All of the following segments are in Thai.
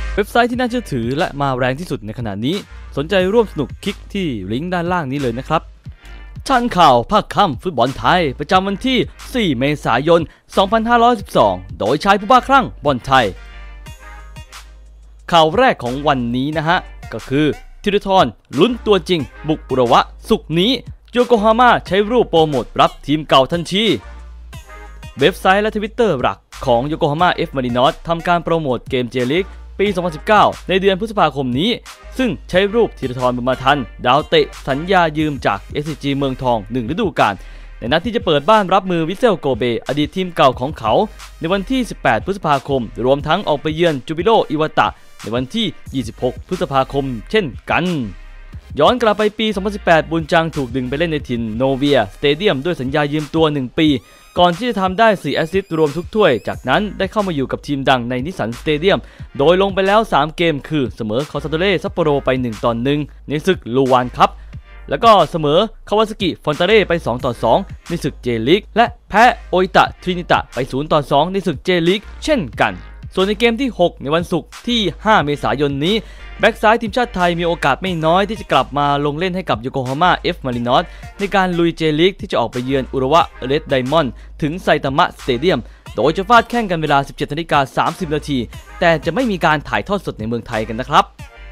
เว็บไซต์ที่น่าเชื่อถือและมาแรงที่สุดในขณะนี้สนใจร่วมสนุกคลิกที่ลิงก์ด้านล่างนี้เลยนะครับชันข่าวภาคค่ำฟุตบอลไทยประจำวันที่ 4 เมษายน 2512 โดยชายผู้บ้าคลั่งบอลไทยข่าวแรกของวันนี้นะฮะก็คือธีรทรลุ้นตัวจริงบุกอุระวะสุกนี้โยโกฮาม่าใช้รูปโปรโมทรับทีมเก่าทันทีเว็บไซต์และทวิตเตอร์หลักของโยโกฮาม่าเอฟมารินอสทำการโปรโมทเกมเจลีกปี 2019 ในเดือนพฤษภาคมนี้ซึ่งใช้รูปธีรทรบุญมาทันดาวเตะสัญญายืมจาก SCG เมืองทอง1ฤดูกาลในนัดที่จะเปิดบ้านรับมือวิเซลโกเบอดีตทีมเก่าของเขาในวันที่ 18 พฤษภาคมรวมทั้งออกไปเยือนจูบิโรอิวาตะในวันที่ 26 พฤษภาคมเช่นกันย้อนกลับไปปี 2018 บุญจังถูกดึงไปเล่นในถิ่นโนเวียสเตเดียมด้วยสัญญายืมตัว1 ปีก่อนที่จะทำได้4 แอสซิสต์รวมทุกถ้วยจากนั้นได้เข้ามาอยู่กับทีมดังในนิสสันสเตเดียมโดยลงไปแล้ว3 เกมคือเสมอคาซาโดเร่ซัปโปโรไป1-1ในศึกลูวานคัพแล้วก็เสมอคาวาซากิฟอนตาเร่ไป2-2ในศึกเจลีกและแพ้โออิตะทรินิตะไป0-2ในศึกเจลีกเช่นกันส่วนในเกมที่ 6 ในวันศุกร์ที่ 5 เมษายนนี้แบ็กซ้ายทีมชาติไทยมีโอกาสไม่น้อยที่จะกลับมาลงเล่นให้กับโยโกฮาม่าเอฟมารินอสในการลุยเจลีกที่จะออกไปเยือนอุระวะเรดไดมอนด์ถึงไซตามะสเตเดียมโดยจะฟาดแข่งกันเวลา 17:30 น.แต่จะไม่มีการถ่ายทอดสดในเมืองไทยกันนะครับ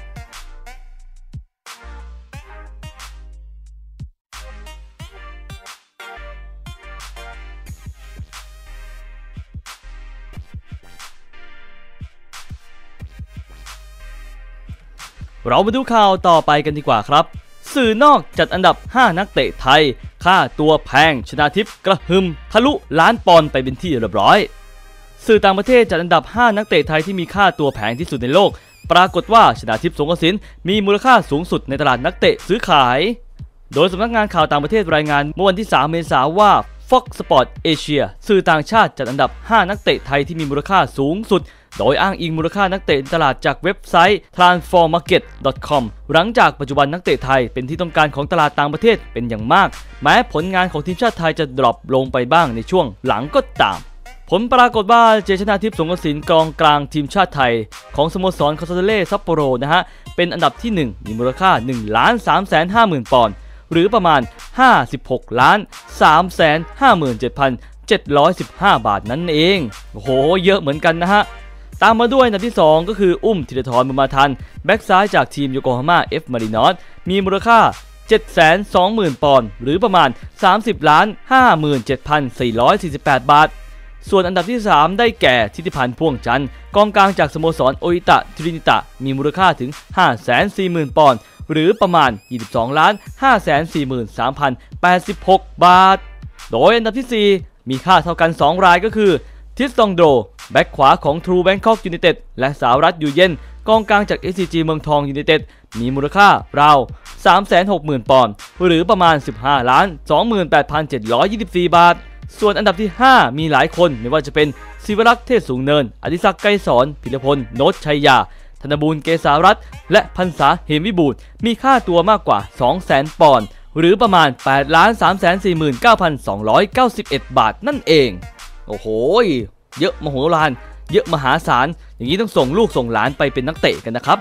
เรามาดูข่าวต่อไปกันดีกว่าครับสื่อนอกจัดอันดับ5นักเตะไทยค่าตัวแพงชนาทิพย์กระหึ่มทะลุล้านปอนด์ไปเป็นที่เรียบร้อยสื่อต่างประเทศจัดอันดับ5นักเตะไทยที่มีค่าตัวแพงที่สุดในโลกปรากฏว่าชนาทิพย์สงกสินมีมูลค่าสูงสุดในตลาดนักเตะซื้อขายโดยสำนักงานข่าวต่างประเทศรายงานเมื่อวันที่ 3 เมษายนว่า Fox Sport Asia สื่อต่างชาติจัดอันดับ5นักเตะไทยที่มีมูลค่าสูงสุดโดยอ้างอิงมูลค่านักเตะในตลาดจากเว็บไซต์ transfermarket.com หลังจากปัจจุบันนักเตะไทยเป็นที่ต้องการของตลาดต่างประเทศเป็นอย่างมากแม้ผลงานของทีมชาติไทยจะดรอปลงไปบ้างในช่วงหลังก็ตามผลปรากฏว่าเจชนาทิพย์สงกสินกองกลางทีมชาติไทยของสโมสรคาซาโดเร่ซัปโปโรนะฮะเป็นอันดับที่1มีมูลค่า 1,350,000 ปอนด์หรือประมาณ 56,357,715 บาทนั่นเองโอ้โหเยอะเหมือนกันนะฮะตามมาด้วยอันดับที่2ก็คือธีรทรบุญมาทันแบ็กซ้ายจากทีมโยโกฮาม่าเอฟมารินอสมีมูลค่า 720,000 ปอนด์หรือประมาณ 30,57,448 บาทส่วนอันดับที่3ได้แก่ทิติพันธ์พ่วงจันทร์กองกลางจากสโมสรโออิตะทรินิตะมีมูลค่าถึง 540,000 ปอนด์หรือประมาณ 22,543,086 บาทโดยอันดับที่4มีค่าเท่ากัน2รายก็คือทิสตองโดแบ็กขวาของทรูแบงคอกยูไนเต็ดและสหรัฐอยู่เย็นกองกลางจาก SCG เมืองทองยูไนเต็ดมีมูลค่าราว 360,000 ปอนด์หรือประมาณ 15,28,724 บาทส่วนอันดับที่5มีหลายคนไม่ว่าจะเป็นศิวรักษ์เทศสูงเนินอดิศักดิ์ไกรสอนพิรพลโนชชัยยาธนบูรณ์เกษารัตน์และพันษาเหมวิบูลย์มีค่าตัวมากกว่า 200,000 ปอนด์หรือประมาณ 8,349,291 บาทนั่นเองโอ้โหเยอะมโหฬารเยอะมหาศาลอย่างนี้ต้องส่งลูกส่งหลานไปเป็นนักเตะกันนะครับ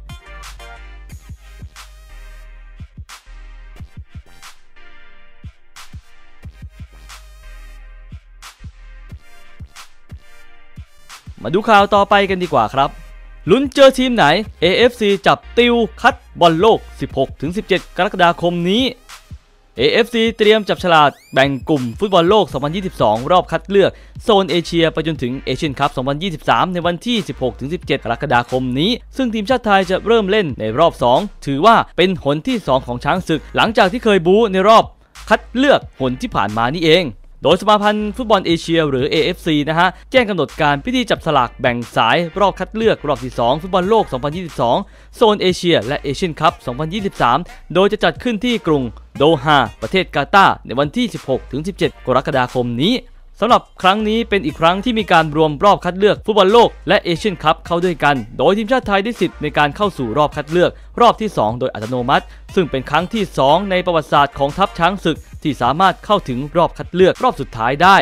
มาดูข่าวต่อไปกันดีกว่าครับลุ้นเจอทีมไหน AFC จับติวคัดบอลโลก 16-17 กรกฎาคมนี้ AFC เตรียมจับฉลากแบ่งกลุ่มฟุตบอลโลก 2022 รอบคัดเลือกโซนเอเชียไปจนถึงเอเชียนคัพ 2023 ในวันที่ 16-17 กรกฎาคมนี้ซึ่งทีมชาติไทยจะเริ่มเล่นในรอบ 2 ถือว่าเป็นหนที่ 2 ของช้างศึกหลังจากที่เคยบู๊ในรอบคัดเลือกหนที่ผ่านมานี่เองโดยสมาพันธ์ฟุตบอลเอเชียหรือ AFC นะฮะแจ้งกำหนดการพิธีจับสลากแบ่งสายรอบคัดเลือกรอบที่ 2 ฟุตบอลโลก 2022 โซนเอเชียและเอเชียนคัพ 2023 โดยจะจัดขึ้นที่กรุงโดฮาประเทศกาตาร์ในวันที่ 16-17 กรกฎาคมนี้สำหรับครั้งนี้เป็นอีกครั้งที่มีการรวมรอบคัดเลือกฟุตบอลโลกและเอเชียนคัพเข้าด้วยกันโดยทีมชาติไทยได้สิทธิ์ในการเข้าสู่รอบคัดเลือกรอบที่ 2 โดยอัตโนมัติซึ่งเป็นครั้งที่ 2 ในประวัติศาสตร์ของทัพช้างศึกที่สามารถเข้าถึงรอบคัดเลือกรอบสุดท้ายได้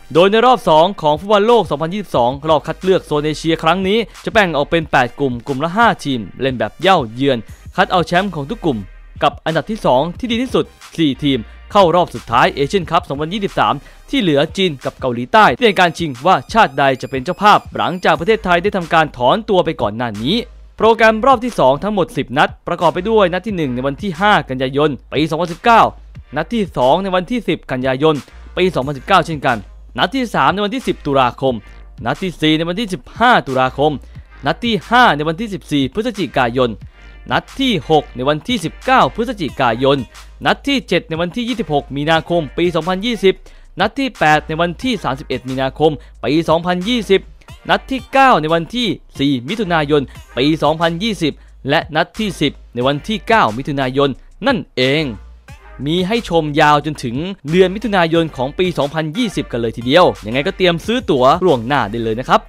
โดยในรอบ2ของฟุตบอลโลก 2022 รอบคัดเลือกโซนเอเชียครั้งนี้จะแบ่งออกเป็น8กลุ่มละ5ทีมเล่นแบบเย่าเยือนคัดเอาแชมป์ของทุกกลุ่มกับอันดับที่2ที่ดีที่สุด4ทีมเข้ารอบสุดท้ายเอเชียนคัพ 2023 ที่เหลือจีนกับเกาหลีใต้ในการชิงว่าชาติใดจะเป็นเจ้าภาพหลังจากประเทศไทยได้ทำการถอนตัวไปก่อนหน้านี้โปรแกรมรอบที่2ทั้งหมด10นัดประกอบไปด้วยนัดที่1ในวันที่5กันยายนปี 2019 นัดที่2ในวันที่10กันยายนปี 2019 เช่นกันนัดที่3ในวันที่10ตุลาคมนัดที่4ในวันที่15ตุลาคมนัดที่5ในวันที่14พฤศจิกายนนัดที่6ในวันที่19พฤศจิกายนนัดที่7ในวันที่26มีนาคมปี 2020นัดที่8ในวันที่31มีนาคมปี 2020นัดที่9ในวันที่4มิถุนายนปี 2020และนัดที่10ในวันที่9มิถุนายนนั่นเองมีให้ชมยาวจนถึงเดือนมิถุนายนของปี 2020 กันเลยทีเดียวยังไงก็เตรียมซื้อตั๋วล่วงหน้าได้เลยนะครับ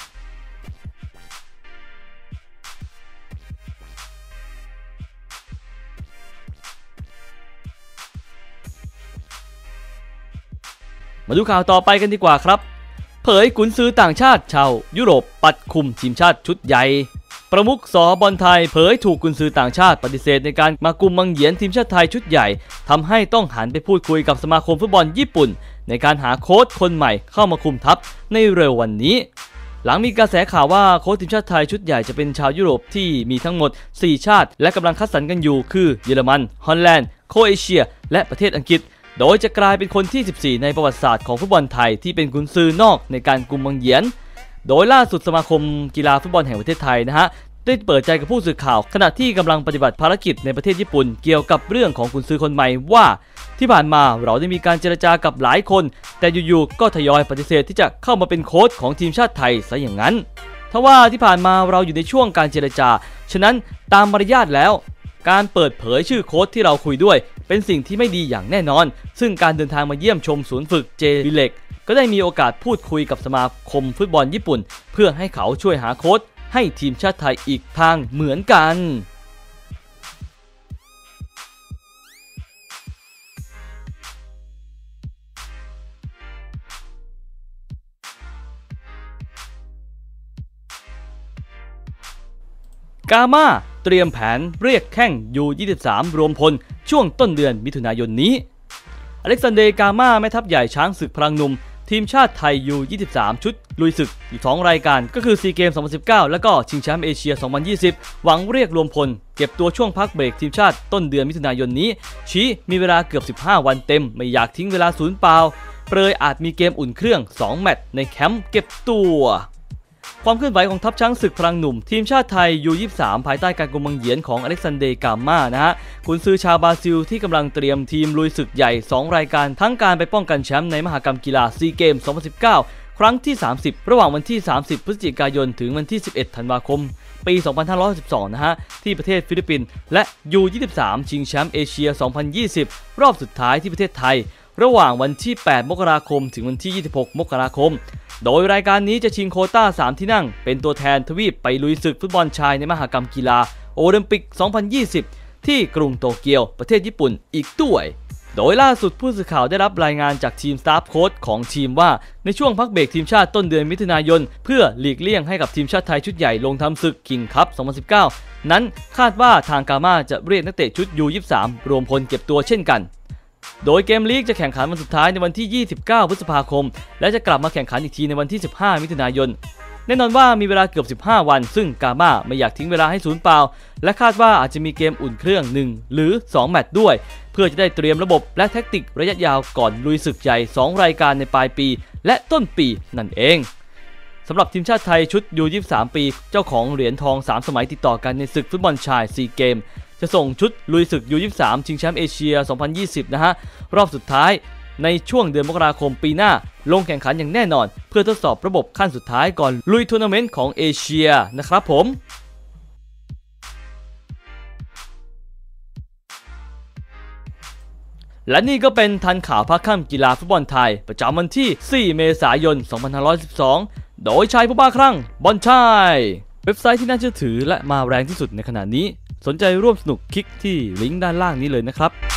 มาดูข่าวต่อไปกันดีกว่าครับเผยกุนซือต่างชาติชาวยุโรปปัดคุมทีมชาติชุดใหญ่ประมุขสบอลไทยเผยถูกกุนซือต่างชาติปฏิเสธในการมากุมบังเหียนทีมชาติไทยชุดใหญ่ทำให้ต้องหันไปพูดคุยกับสมาคมฟุตบอลญี่ปุ่นในการหาโค้ชคนใหม่เข้ามาคุมทัพในเร็ววันนี้หลังมีกระแสข่าวว่าโค้ชทีมชาติไทยชุดใหญ่จะเป็นชาวยุโรปที่มีทั้งหมด4ชาติและกำลังคัดสรรกันอยู่คือเยอรมันฮอลแลนด์โครเอเชียและประเทศอังกฤษโดยจะกลายเป็นคนที่14ในประวัติศาสตร์ของฟุตบอลไทยที่เป็นกุนซือนอกในการกุมบังเหียนโดยล่าสุดสมาคมกีฬาฟุตบอลแห่งประเทศไทยนะฮะได้เปิดใจกับผู้สื่อข่าวขณะที่กำลังปฏิบัติภารกิจในประเทศญี่ปุ่นเกี่ยวกับเรื่องของกุนซือคนใหม่ว่าที่ผ่านมาเราได้มีการเจรจากับหลายคนแต่อยู่ๆก็ทยอยปฏิเสธที่จะเข้ามาเป็นโค้ชของทีมชาติไทยซะอย่างนั้นทว่าที่ผ่านมาเราอยู่ในช่วงการเจรจาฉะนั้นตามมารยาทแล้วการเปิดเผยชื่อโค้ชที่เราคุยด้วยเป็นสิ่งที่ไม่ดีอย่างแน่นอนซึ่งการเดินทางมาเยี่ยมชมศูนย์ฝึกเจวิเล็กก็ได้มีโอกาสพูดคุยกับสมาคมฟุตบอลญี่ปุ่นเพื่อให้เขาช่วยหาโค้ชให้ทีมชาติไทยอีกทางเหมือนกันกาม่าเตรียมแผนเรียกแข้งU23รวมพลช่วงต้นเดือนมิถุนายนนี้อเล็กซานเดร์กาม่าแม่ทัพใหญ่ช้างศึกพลังหนุ่มทีมชาติไทยU23ชุดลุยศึกอีก2รายการก็คือซีเกม 2019 และก็ชิงแชมป์เอเชีย 2020 หวังเรียกรวมพลเก็บตัวช่วงพักเบรกทีมชาติต้นเดือนมิถุนายนนี้ชี้มีเวลาเกือบ15วันเต็มไม่อยากทิ้งเวลาศูนย์เปล่าเปรยอาจมีเกมอุ่นเครื่อง2แมตช์ในแคมป์เก็บตัวความเคลื่อนไหวของทัพช้างศึกพลังหนุ่มทีมชาติไทยU23ภายใต้การกุมบังเหียนของอเล็กซานเดร์กาม่านะฮะกุนซือชาวบราซิลที่กำลังเตรียมทีมลุยศึกใหญ่2รายการทั้งการไปป้องกันแชมป์ในมหกรรมกีฬาซีเกม 2019 ครั้งที่30ระหว่างวันที่30พฤศจิกายนถึงวันที่11ธันวาคมปี 2562นะฮะที่ประเทศฟิลิปปินส์และU23ชิงแชมป์เอเชีย 2020 รอบสุดท้ายที่ประเทศไทยระหว่างวันที่8มกราคมถึงวันที่26มกราคมโดยรายการนี้จะชิงโควต้า3ที่นั่งเป็นตัวแทนทวีปไปลุยศึกฟุตบอลชายในมหกรรมกีฬาโอลิมปิก 2020 ที่กรุงโตเกียวประเทศญี่ปุ่นอีกด้วยโดยล่าสุดผู้สื่อข่าวได้รับรายงานจากทีมสตาฟโค้ชของทีมว่าในช่วงพักเบรกทีมชาติต้นเดือนมิถุนายนเพื่อหลีกเลี่ยงให้กับทีมชาติไทยชุดใหญ่ลงทำศึกคิงคัพ 2019 นั้นคาดว่าทางกาม่าจะเรียกนักเตะชุดU23รวมพลเก็บตัวเช่นกันโดยเกมลีกจะแข่งขันวันสุดท้ายในวันที่29พฤษภาคมและจะกลับมาแข่งขันอีกทีในวันที่15มิถุนายนแน่นอนว่ามีเวลาเกือบ15วันซึ่งกาม่าไม่อยากทิ้งเวลาให้ศูนย์เปล่าและคาดว่าอาจจะมีเกมอุ่นเครื่อง1หรือ2แมตช์ด้วยเพื่อจะได้เตรียมระบบและแท็กติกระยะยาวก่อนลุยศึกใหญ่2รายการในปลายปีและต้นปีนั่นเองสำหรับทีมชาติไทยชุดU23ปีเจ้าของเหรียญทอง3สมัยติดต่อกันในศึกฟุตบอลชายซีเกมจะส่งชุดลุยศึกU23ชิงแชมป์เอเชีย 2020 นะฮะรอบสุดท้ายในช่วงเดือนมกราคมปีหน้าลงแข่งขันอย่างแน่นอนเพื่อทดสอบระบบขั้นสุดท้ายก่อนลุยทัวร์นาเมนต์ของเอเชียนะครับผมและนี่ก็เป็นทันข่าวภาคค่ำกีฬาฟุตบอลไทยประจำวันที่4เมษายน 2512โดยชายผู้บ้าคลั่งบอลชายเว็บไซต์ที่น่าเชื่อถือและมาแรงที่สุดในขณะนี้สนใจร่วมสนุกคลิกที่ลิงก์ด้านล่างนี้เลยนะครับ